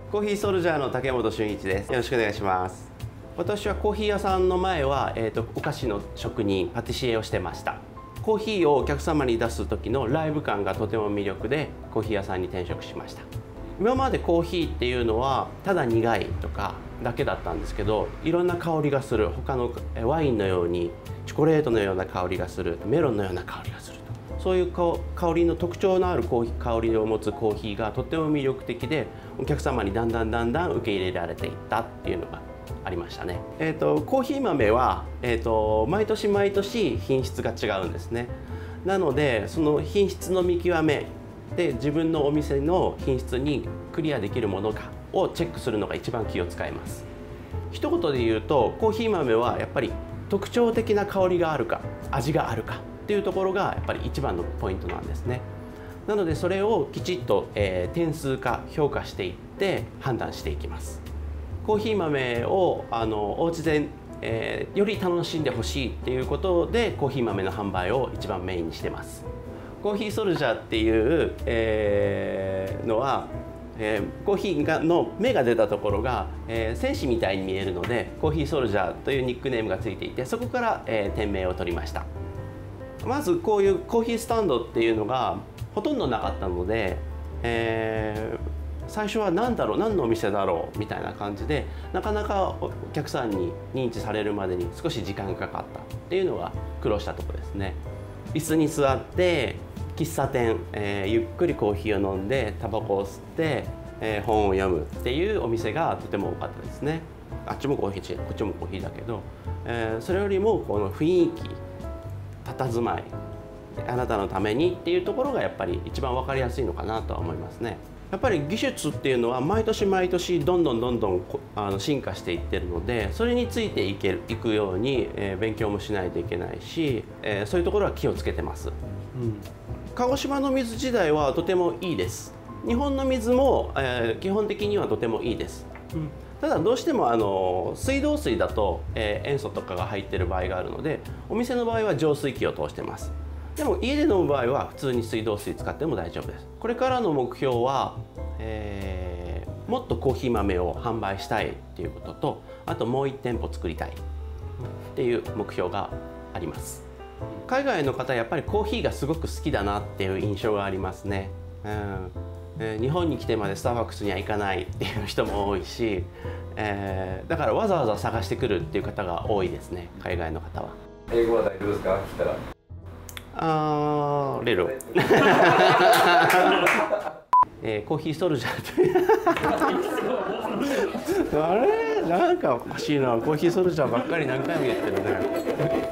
コーヒーソルジャーの竹本俊一です。よろしくお願いします。私はコーヒー屋さんの前は、お菓子の職人、パティシエをしてました。コーヒーをお客様に出す時のライブ感がとても魅力で、コーヒー屋さんに転職しました。今までコーヒーっていうのはただ苦いとかだけだったんですけど、いろんな香りがする、他のワインのようにチョコレートのような香りがする、メロンのような香りがする、そういう香りの特徴のある香りを持つコーヒーがとっても魅力的で、お客様にだんだん受け入れられていったっていうのがありましたね。コーヒー豆は、毎年毎年品質が違うんですね。なのでその品質の見極めで、自分のお店の品質にクリアできるものかをチェックするのが一番気を使います。一言で言うと、コーヒー豆はやっぱり特徴的な香りがあるか味があるかっていうところがやっぱり一番のポイントなんですね。なのでそれをきちっと、点数化評価していって判断していきます。コーヒー豆をお家で、より楽しんでほしいっていうことで、コーヒー豆の販売を一番メインにしてます。コーヒーソルジャーっていう、のは、コーヒーの芽が出たところが、戦士みたいに見えるので、コーヒーソルジャーというニックネームがついていて、そこから、店名を取りました。まずこういうコーヒースタンドっていうのがほとんどなかったので、最初は何だろう、何のお店だろうみたいな感じで、なかなかお客さんに認知されるまでに少し時間がかかったっていうのが苦労したところですね。椅子に座って喫茶店、ゆっくりコーヒーを飲んでタバコを吸って、本を読むっていうお店がとても多かったですね。あっちもコーヒーこっちもコーヒーだけど、それよりもこの雰囲気、佇まい、あなたのためにっていうところがやっぱり一番分かりやすいのかなとは思いますね。やっぱり技術っていうのは毎年毎年どんどん進化していってるので、それについていくように、勉強もしないといけないし、そういうところは気をつけてます。鹿児島の水自体はとてもいいです。日本の水も、基本的にはとてもいいです。ただどうしても水道水だと、塩素とかが入ってる場合があるので、お店の場合は浄水器を通してます。でも家で飲む場合は普通に水道水使っても大丈夫です。これからの目標は、もっとコーヒー豆を販売したいっていうことと、あともう1店舗作りたいっていう目標があります。海外の方やっぱりコーヒーがすごく好きだなっていう印象がありますね。日本に来てまでスターバックスには行かないっていう人も多いし、だからわざわざ探してくるっていう方が多いですね、海外の方は。 英語は大丈夫ですか？来たら。 レロコーヒーソルジャーとあれなんかおかしいな、コーヒーソルジャーばっかり何回も言ってるね。